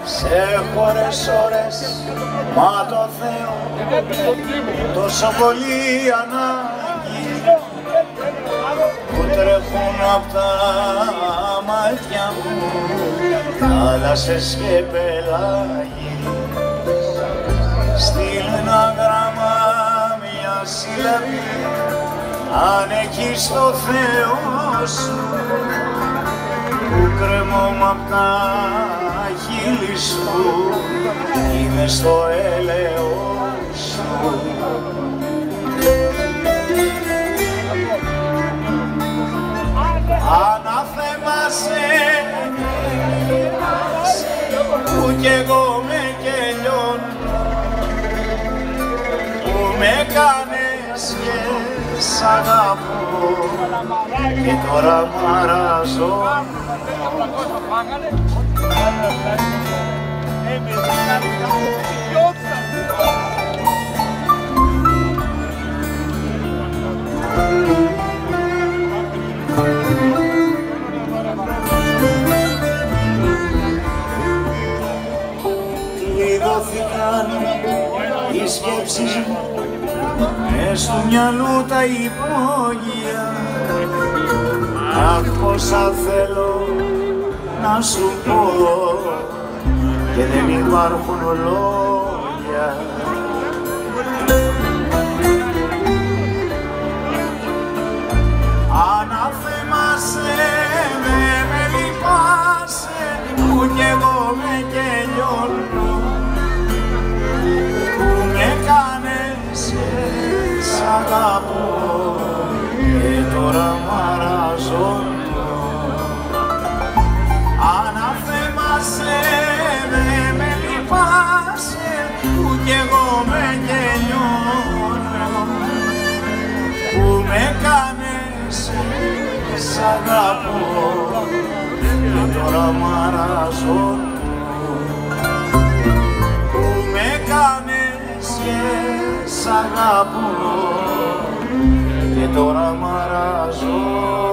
Σε έχω ώρες, μα το Θεό τόσο πολύ ανάγκη που τρέχουν απ' τα μάτια μου θάλασσες και πελάγι. Στείλ' ένα γράμμα, μια σύλλαβη, αν έχεις το Θεό σου, που κρεμόμαι απ' τα χείλη σου, είμαι στο έλεος σου. Αναθέμασε που κι εγώ με κελιώνω, που με κάνες και σ' αγαπώ και τώρα μαραζώ. Κλειδώθηκαν οι σκέψεις μου μες του μυαλού τα υπόγεια. Αχ, πόσα θέλω να σου πω και δεν υπάρχουν λόγια. Αναθέμασε με λυπάσαι που κι εγώ με κελιώνω, που με κάνες και σ' αγαπώ και τώρα μαραζώνω. Αναθέμασε με λυπάσαι που κι εγώ με κελιώνω, που με κάνες και σ' αγαπώ και τώρα μαραζώνω, που με κάνες και σ' αγαπώ και τώρα μαραζώνω.